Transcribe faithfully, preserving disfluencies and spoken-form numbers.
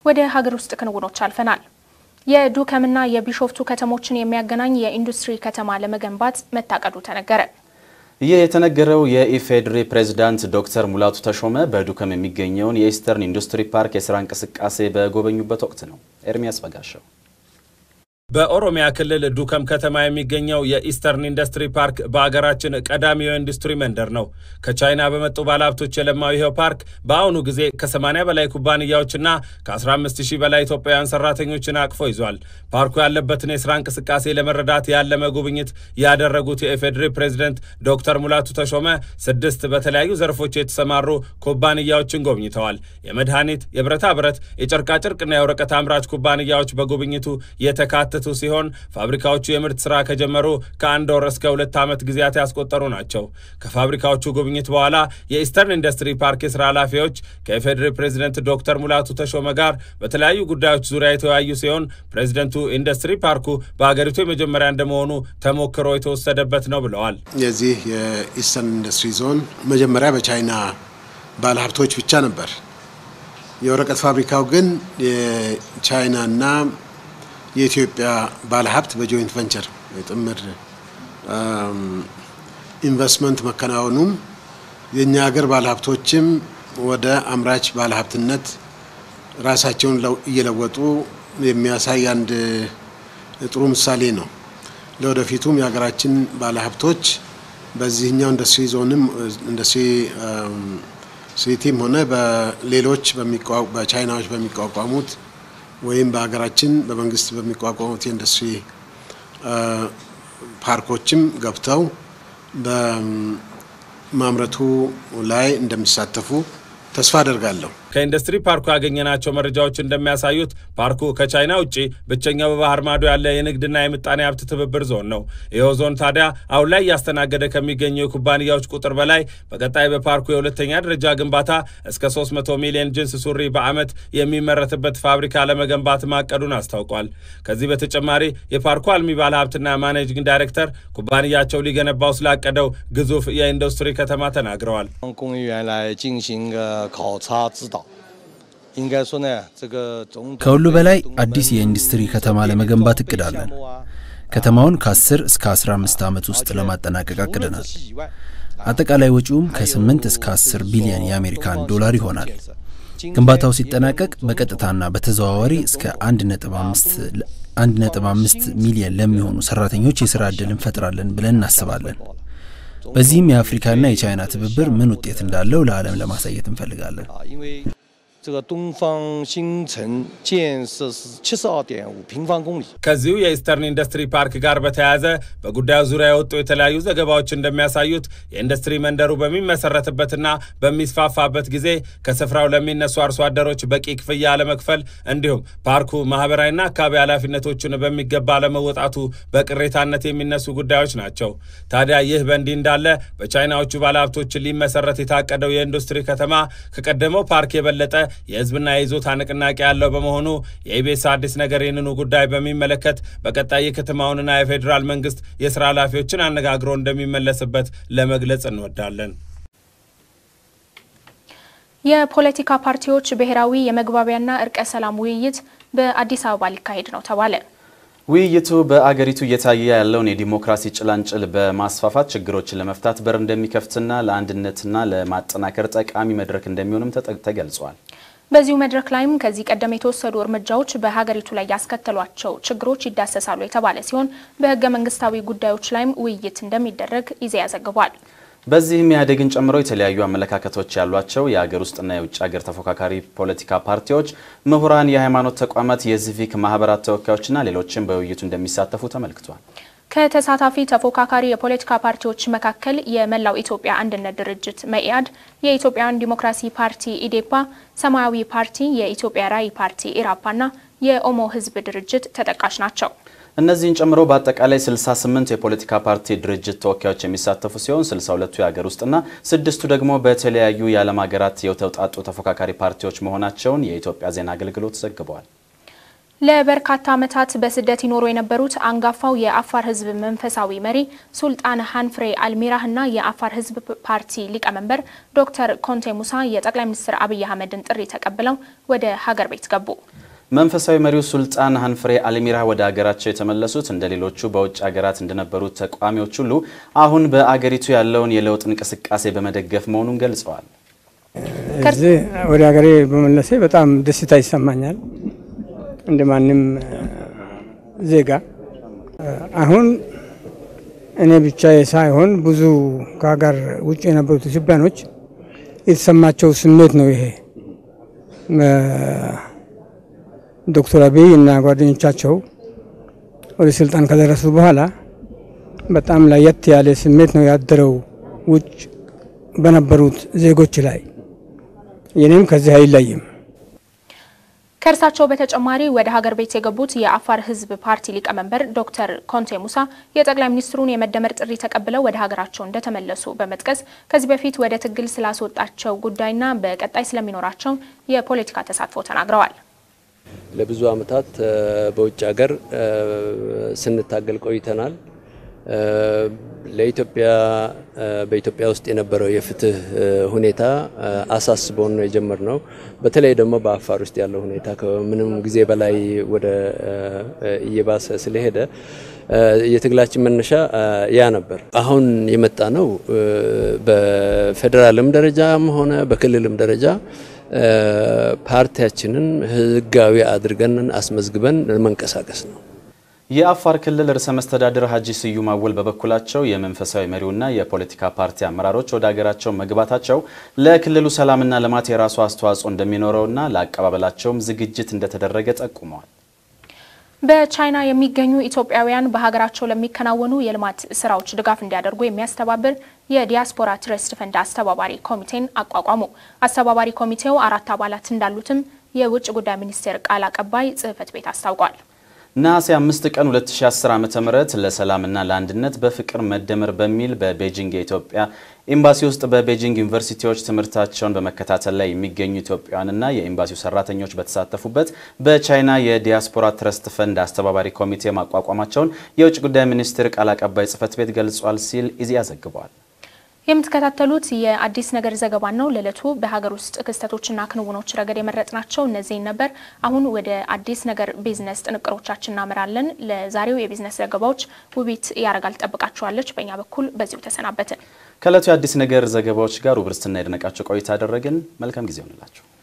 ወደ ሀገር ውስጥ ክንውኖች አልፈናል። የዱከምና የቢሾፍቱ ከተሞችን የሚያገናኝ የኢንዱስትሪ ከተማ ለመገንባት መታቀዱ ተነገረ። ይህ የተነገረው የኢፌድሪ ፕሬዝዳንት ዶክተር ሙላቱ ተሾመ በዱከም የሚገኘውን የኢስተርን ኢንዱስትሪ ፓርክ የሥራ እንቅስቃሴ በጎበኙበት ወቅት ነው። ኤርሚያስ በጋሻው በኦሮሚያ ክልል ዱከም ከተማ የሚገኘው የኢስተርን ኢንዱስትሪ ፓርክ በአገራችን ቀዳሚው ኢንዱስትሪ መንደር ነው። ከቻይና በመጡ ባለሀብቶች የለማው ይሄው ፓርክ በአሁኑ ጊዜ ከ80 በላይ ኩባንያዎችና ከ15000 በላይ ኢትዮጵያውያን ሰራተኞችን አቅፎ ይዟል። ፓርኩ ያለበትን የሥራ እንቅስቃሴ ለመረዳት ያለመ ጉብኝት ያደረጉት የኢፌድሪ ፕሬዝዳንት ዶክተር ሙላቱ ተሾመ ስድስት በተለያዩ ዘርፎች የተሰማሩ ኩባንያዎችን ጎብኝተዋል። የመድኃኒት፣ የብረታ ብረት፣ የጨርቃ ጨርቅና የወረቀት አምራች ኩባንያዎች በጉብኝቱ የተካተቱ ሲሆን ፋብሪካዎቹ የምርት ስራ ከጀመሩ ከአንድ ወር እስከ ሁለት ዓመት ጊዜያት ያስቆጠሩ ናቸው። ከፋብሪካዎቹ ጉብኝት በኋላ የኢስተርን ኢንዱስትሪ ፓርክ የሥራ ኃላፊዎች ከኢፌድሪ ፕሬዝዳንት ዶክተር ሙላቱ ተሾመ ጋር በተለያዩ ጉዳዮች ዙሪያ የተወያዩ ሲሆን ፕሬዝዳንቱ ኢንዱስትሪ ፓርኩ በአገሪቱ የመጀመሪያ እንደመሆኑ ተሞክሮ የተወሰደበት ነው ብለዋል። የዚህ የኢስተርን ኢንዱስትሪ ዞን መጀመሪያ በቻይና ባለሀብቶች ብቻ ነበር። የወረቀት ፋብሪካው ግን የቻይናና የኢትዮጵያ ባለሀብት በጆይንት ቬንቸር የጥምር ኢንቨስትመንት መከናወኑም የኛ ሀገር ባለሀብቶችም ወደ አምራች ባለሀብትነት ራሳቸውን እየለወጡ የሚያሳይ አንድ ጥሩ ምሳሌ ነው። ለወደፊቱም የሀገራችን ባለሀብቶች በዚህኛው ኢንዱስትሪ ዞንም ኢንዱስትሪ ሲቲም ሆነ በሌሎች በሚቋቋሙ በቻይናዎች በሚቋቋሙት ወይም በሀገራችን በመንግስት በሚቋቋሙት የኢንዱስትሪ ፓርኮችም ገብተው በማምረቱ ላይ እንደሚሳተፉ ተስፋ አደርጋለሁ። ከኢንዱስትሪ ፓርኩ ያገኘናቸው መረጃዎች እንደሚያሳዩት ፓርኩ ከቻይና ውጪ ብቸኛው በባህር ማዶ ያለ የንግድና የምጣኔ ሀብት ትብብር ዞን ነው። ይኸው ዞን ታዲያ አሁን ላይ ያስተናገደ ከሚገኘው ኩባንያዎች ቁጥር በላይ በቀጣይ በፓርኩ የሁለተኛ ደረጃ ግንባታ እስከ ሶስት መቶ ሚሊዮን ጂንስ ሱሪ በአመት የሚመረትበት ፋብሪካ ለመገንባት ማቀዱን አስታውቋል። ከዚህ በተጨማሪ የፓርኩ አልሚ ባለሀብትና ማኔጂንግ ዳይሬክተር ኩባንያቸው ሊገነባው ስላቀደው ግዙፍ የኢንዱስትሪ ከተማ ተናግረዋል። ከሁሉ በላይ አዲስ የኢንዱስትሪ ከተማ ለመገንባት እቅዳለን። ከተማውን ከ10 እስከ 15 ዓመት ውስጥ ለማጠናቀቅ አቅደናል። አጠቃላይ ወጪውም ከ8 እስከ 10 ቢሊዮን የአሜሪካን ዶላር ይሆናል። ግንባታው ሲጠናቀቅ በቀጥታና በተዘዋዋሪ እስከ አንድ ነጥብ አምስት ሚሊዮን ለሚሆኑ ሰራተኞች የሥራ ዕድል እንፈጥራለን ብለን እናስባለን። በዚህም የአፍሪካና የቻይና ትብብር ምን ውጤት እንዳለው ለዓለም ለማሳየት እንፈልጋለን። ከዚሁ የኢስተርን ኢንዱስትሪ ፓርክ ጋር በተያያዘ በጉዳዩ ዙሪያ የወጡ የተለያዩ ዘገባዎች እንደሚያሳዩት የኢንዱስትሪ መንደሩ በሚመሰረትበትና በሚስፋፋበት ጊዜ ከስፍራው ለሚነሱ አርሶ አደሮች በቂ ክፍያ ለመክፈል እንዲሁም ፓርኩ ማህበራዊና አካባቢ ኃላፊነቶችን በሚገባ ለመወጣቱ በቅሬታነት የሚነሱ ጉዳዮች ናቸው። ታዲያ ይህ በእንዲህ እንዳለ በቻይናዎቹ ባለሀብቶች ሊመሰረት የታቀደው የኢንዱስትሪ ከተማ ከቀደመው ፓርክ የበለጠ የህዝብና የይዞታ ንቅናቄ ያለው በመሆኑ የኢቢኤስ አዲስ ነገር ይህንኑ ጉዳይ በሚመለከት በቀጣይ የከተማውንና የፌዴራል መንግስት የሥራ ኃላፊዎችን አነጋግሮ እንደሚመለስበት ለመግለጽ እንወዳለን። የፖለቲካ ፓርቲዎች ብሔራዊ የመግባቢያና እርቀ ሰላም ውይይት በአዲስ አበባ ሊካሄድ ነው ተባለ። ውይይቱ በአገሪቱ እየታየ ያለውን የዲሞክራሲ ጭላንጭል በማስፋፋት ችግሮችን ለመፍታት በር እንደሚከፍትና ለአንድነትና ለማጠናከር ጠቃሚ መድረክ እንደሚሆንም ተገልጿል። በዚሁ መድረክ ላይም ከዚህ ቀደም የተወሰዱ እርምጃዎች በሀገሪቱ ላይ ያስከተሏቸው ችግሮች ይዳሰሳሉ የተባለ ሲሆን በህገ መንግስታዊ ጉዳዮች ላይም ውይይት እንደሚደረግ ኢዜአ ዘግቧል። በዚህም ኢህአዴግን ጨምሮ የተለያዩ አመለካከቶች ያሏቸው የሀገር ውስጥና የውጭ ሀገር ተፎካካሪ ፖለቲካ ፓርቲዎች፣ ምሁራን፣ የሃይማኖት ተቋማት፣ የሲቪክ ማህበራት ተወካዮችና ሌሎችም በውይይቱ እንደሚሳተፉ ተመልክቷል። ከተሳታፊ ተፎካካሪ የፖለቲካ ፓርቲዎች መካከል የመላው ኢትዮጵያ አንድነት ድርጅት መኢአድ፣ የኢትዮጵያን ዲሞክራሲ ፓርቲ ኢዴፓ፣ ሰማያዊ ፓርቲ፣ የኢትዮጵያ ራዕይ ፓርቲ ኢራፓና የኦሞ ህዝብ ድርጅት ተጠቃሽ ናቸው። እነዚህን ጨምሮ በአጠቃላይ ስልሳ ስምንት የፖለቲካ ፓርቲ ድርጅት ተወካዮች የሚሳተፉ ሲሆን ስልሳ ሁለት የሀገር ውስጥና ስድስቱ ደግሞ በተለያዩ የዓለም ሀገራት የተውጣጡ ተፎካካሪ ፓርቲዎች መሆናቸውን የኢትዮጵያ ዜና አገልግሎት ዘግቧል። ለበርካታ ዓመታት በስደት ይኖሩ የነበሩት አንጋፋው የአፋር ህዝብ መንፈሳዊ መሪ ሱልጣን ሐንፍሬ አልሚራህና የአፋር ህዝብ ፓርቲ ሊቀመንበር ዶክተር ኮንቴ ሙሳ የጠቅላይ ሚኒስትር አብይ አህመድን ጥሪ ተቀብለው ወደ ሀገር ቤት ገቡ። መንፈሳዊ መሪው ሱልጣን ሀንፍሬ አልሚራ ወደ ሀገራቸው የተመለሱት እንደሌሎቹ በውጭ ሀገራት እንደነበሩት ተቋሚዎች ሁሉ አሁን በአገሪቱ ያለውን የለውጥ እንቅስቃሴ በመደገፍ መሆኑን ገልጸዋል። እዚህ ወደ ሀገሬ በመለሴ በጣም ደስታ ይሰማኛል እንደማንም ዜጋ። አሁን እኔ ብቻ ሳይሆን ብዙ ከሀገር ውጭ የነበሩት ኢትዮጵያኖች የተሰማቸው ስሜት ነው ይሄ። ዶክተር አብይ እና ጓደኞቻቸው ወደ ስልጣን ከደረሱ በኋላ በጣም ለየት ያለ ስሜት ነው ያደረው ውጭ በነበሩት ዜጎች ላይ። የኔም ከዚህ አይለይም። ከርሳቸው በተጨማሪ ወደ ሀገር ቤት የገቡት የአፋር ህዝብ ፓርቲ ሊቀመንበር ዶክተር ኮንቴ ሙሳ የጠቅላይ ሚኒስትሩን የመደመር ጥሪ ተቀብለው ወደ ሀገራቸው እንደተመለሱ በመጥቀስ ከዚህ በፊት ወደ ትግል ስላስወጣቸው ጉዳይና በቀጣይ ስለሚኖራቸው የፖለቲካ ተሳትፎ ተናግረዋል። ለብዙ አመታት በውጭ ሀገር ስንታገል ቆይተናል። ለኢትዮጵያ በኢትዮጵያ ውስጥ የነበረው የፍትህ ሁኔታ አሳስቦን ነው የጀመርነው። በተለይ ደግሞ በአፋር ውስጥ ያለው ሁኔታ ከምንም ጊዜ በላይ ወደ እየባሰ ስለሄደ የትግላችን መነሻ ያ ነበር። አሁን የመጣ ነው በፌደራልም ደረጃም ሆነ በክልልም ደረጃ ፓርቲያችንን ህጋዊ አድርገን አስመዝግበን ለመንቀሳቀስ ነው። የአፋር ክልል ርዕሰ መስተዳድር ሀጂ ስዩም አወል በበኩላቸው የመንፈሳዊ መሪውና የፖለቲካ ፓርቲ አመራሮች ወደ ሀገራቸው መግባታቸው ለክልሉ ሰላምና ልማት የራሱ አስተዋጽኦ እንደሚኖረውና ለአቀባበላቸውም ዝግጅት እንደተደረገ ጠቁመዋል። በቻይና የሚገኙ ኢትዮጵያውያን በሀገራቸው ለሚከናወኑ የልማት ስራዎች ድጋፍ እንዲያደርጉ የሚያስተባብር የዲያስፖራ ትረስት ፈንድ አስተባባሪ ኮሚቴን አቋቋሙ። አስተባባሪ ኮሚቴው አራት አባላት እንዳሉትም የውጭ ጉዳይ ሚኒስቴር ቃል አቀባይ ጽህፈት ቤት አስታውቋል። ነሐሴ አምስት ቀን ሁለት ሺህ አስር ዓመተ ምህረት ለሰላምና ለአንድነት በፍቅር መደመር በሚል በቤጂንግ የኢትዮጵያ ኤምባሲ ውስጥ በቤጂንግ ዩኒቨርሲቲዎች ትምህርታቸውን በመከታተል ላይ የሚገኙ ኢትዮጵያውያንና የኤምባሲው ሰራተኞች በተሳተፉበት በቻይና የዲያስፖራ ትረስት ፈንድ አስተባባሪ ኮሚቴ ማቋቋማቸውን የውጭ ጉዳይ ሚኒስቴር ቃል አቀባይ ጽህፈት ቤት ገልጿል ሲል ኢዜአ ዘግቧል። የምትከታተሉት የአዲስ ነገር ዘገባ ነው። ለለቱ በሀገር ውስጥ ክስተቶችና ክንውኖች ረገድ የመረጥናቸው እነዚህ ነበር። አሁን ወደ አዲስ ነገር ቢዝነስ ጥንቅሮቻችን እናመራለን። ለዛሬው የቢዝነስ ዘገባዎች ውቢት ያረጋል ጠብቃችኋለች። በእኛ በኩል በዚሁ ተሰናበትን። ከለቱ የአዲስ ነገር ዘገባዎች ጋር ውብርስትና የደነቃቸው ቆይታ አደረግን። መልካም ጊዜ ይሁንላችሁ።